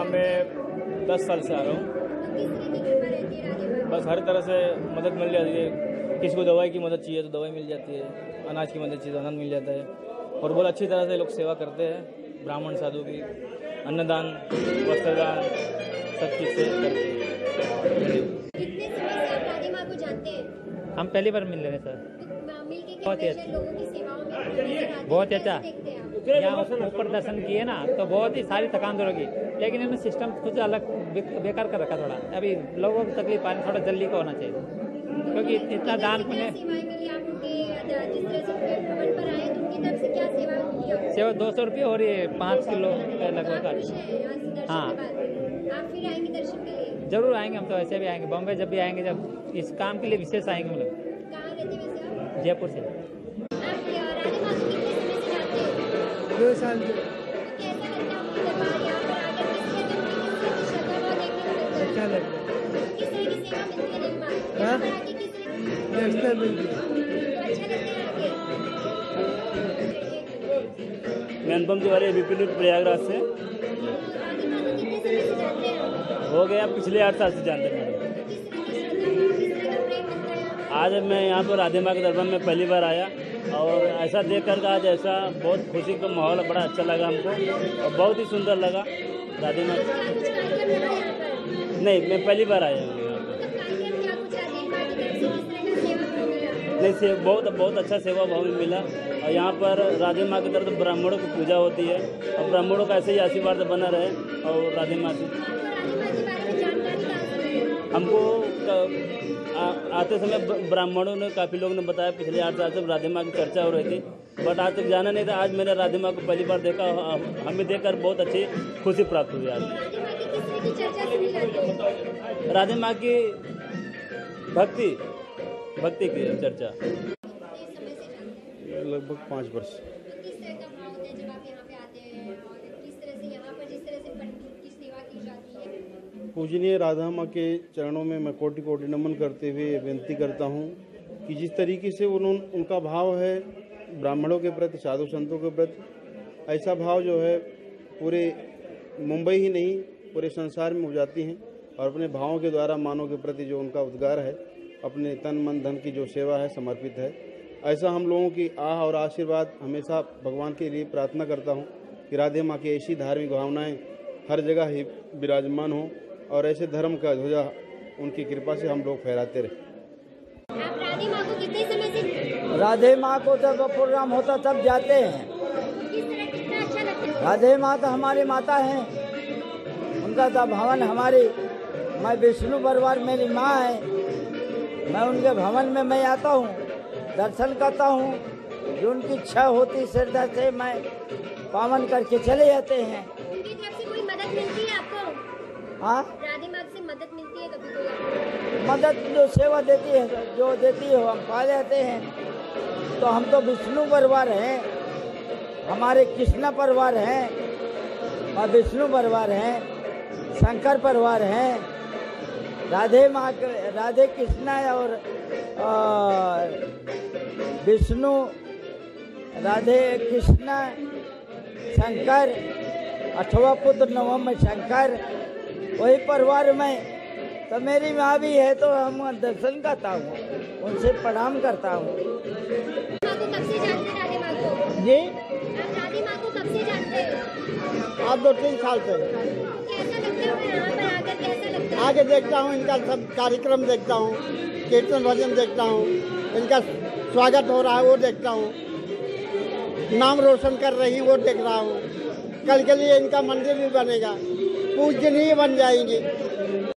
यहाँ मैं 10 साल से आ रहा हूँ। बस हर तरह से मदद मिल जाती है। किसी को दवाई की मदद चाहिए तो दवाई मिल जाती है, अनाज की मदद चाहिए तो अनाज मिल जाता है, और बहुत अच्छी तरह से लोग सेवा करते हैं। ब्राह्मण साधु की अन्नदान, वस्त्रदान सब चीज़ से करते हैं। कितने समय से आप राधे माँ को जानते हैं? हम पहली बार मिल रहे हैं सर। तो मिल के बहुत ही कैसे लोगों की सेवाओं में बहुत अच्छा। देखते हैं आप? यहाँ ऊपर दर्शन किए ना तो बहुत ही सारी थकान दूर होगी, लेकिन इन्होंने सिस्टम कुछ अलग बेकार कर रखा थोड़ा। अभी लोगों को तकलीफ आने थोड़ा जल्दी का होना चाहिए, क्योंकि इतना दान पुण्य। सेवाएं मिली आपको जिस तरह से भवन पर आए तो उनकी तरफ से क्या सेवा होगी? सेवा 200 रुपये हो रही है, 5 किलो लगभग। हाँ, आप फिर आएंगे दर्शन के लिए? जरूर आएंगे, हम तो ऐसे भी आएंगे। बॉम्बे जब भी आएंगे, जब इस काम के लिए विशेष आएंगे हम लोग। कहाँ रहते हैं वैसे आप? जयपुर से। आप राधे माँ को कितने समय से जानते हैं? 2 साल से। कैसा लगता है आपको दरबार यहाँ पर आकर? किस तरह की श्रद्धा भाव देखने को मिलता है? अच्छा लगता है। किस तरह की सेवा मिलती है निर्माण? हाँ? यहाँ पर आके किस तरह की व्यवस्था मिलती है। तो अच्छा लगता है आके? मैं अनुपम तिवारी, एबीपी प्रयागराज से। राधे माँ को कितने समय से जानते हैं आप? हो गया पिछले 8 साल से जानते हैं मैडम। किस तरह की श्रद्धा भाव, किस तरह का प्रेम मिलता है यहाँ पर? आज मैं यहाँ पर राधे माँ के दरबार में पहली बार आया, और ऐसा देख कर आज ऐसा बहुत खुशी का माहौल, बड़ा अच्छा लगा हमको और बहुत ही सुंदर लगा राधे माँ। क्या कुछ कार्यक्रम रहा यहाँ पर? नहीं, मैं पहली बार आया हूँ यहाँ पर। मतलब कार्यक्रम क्या कुछ राधे माँ की तरफ से किस तरह का सेवा भाव मिला? नहीं, से बहुत अच्छा सेवा भाव मिला। और यहाँ पर राधे माँ की तरफ ब्राह्मणों की पूजा होती है, और ब्राह्मणों का ऐसे ही आशीर्वाद बना रहे। और राधे माँ से आपको राधे माँ के बारे में जानकारी कहाँ से मिली? हमको आते समय ब्राह्मणों ने, काफ़ी लोगों ने बताया पिछले 8 साल से राधे माँ की चर्चा हो रही थी, बट आज तक जाना नहीं था। आज मैंने राधे माँ को पहली बार देखा, हमें देखकर बहुत अच्छी खुशी प्राप्त हुई। आज राधे माँ की किस तरह की चर्चा सुनी जाती है? राधे माँ की भक्ति की चर्चा। किस समय से जानते हैं? लगभग 5 वर्ष। तो किस तरह का भाव होता है जब आप यहाँ पे आते हैं, और किस तरह से यहाँ पर जिस तरह से पंडित की सेवा की जाती है? पूजनीय राधा माँ के चरणों में मैं कोटि कोटि नमन करते हुए विनती करता हूँ कि जिस तरीके से उनका भाव है ब्राह्मणों के प्रति, साधु संतों के प्रति, ऐसा भाव जो है पूरे मुंबई ही नहीं पूरे संसार में हो जाती हैं। और अपने भावों के द्वारा मानव के प्रति जो उनका उद्गार है, अपने तन मन धन की जो सेवा है समर्पित है। ऐसा हम लोगों की आह और आशीर्वाद हमेशा भगवान के लिए प्रार्थना करता हूँ कि राधे माँ की ऐसी धार्मिक भावनाएं हर जगह ही विराजमान हों, और ऐसे धर्म का ध्वजा उनकी कृपा से हम लोग फहराते रहे। आप राधे माँ को कितने समय से? राधे माँ को जब प्रोग्राम होता तब जाते हैं। किस तरह कितना अच्छा लगता है? राधे माँ तो हमारी माता हैं, उनका तो भवन हमारी, मैं विष्णु परिवार मेरी माँ है, मैं उनके भवन में मैं आता हूँ, दर्शन करता हूँ। जो उनकी इच्छा होती श्रद्धा से मैं पावन करके चले जाते हैं। उनकी तरफ से कोई मदद मिलती है आपको? हाँ, राधे माँ से मदद मिलती है कभी कोई? मदद जो सेवा देती है, जो देती है हम पा लेते हैं। तो हम तो विष्णु परिवार हैं, हमारे कृष्णा परिवार हैं, और विष्णु परिवार हैं, शंकर परिवार हैं, राधे माँ राधे कृष्णा और विष्णु, राधे कृष्णा, शंकर, 8वां पुत्र 9वां में शंकर, वही परिवार में। तो मेरी माँ भी है तो हम दर्शन करता हूँ, उनसे प्रणाम करता हूँ। माँ को कब से जानते हैं राधे माँ को? जी, आप राधे माँ को कब से जानते हैं? आप 2-3 साल से कैसा लगता है यहाँ पर आकर? कैसा लगता है? आगे देखता हूँ, इनका सब कार्यक्रम देखता हूँ, कीर्तन भजन देखता हूँ, इनका स्वागत हो रहा है वो देखता हूँ, नाम रोशन कर रही वो देख रहा हूँ। कल के लिए इनका मंदिर भी बनेगा, पूजनीय बन जाएंगी।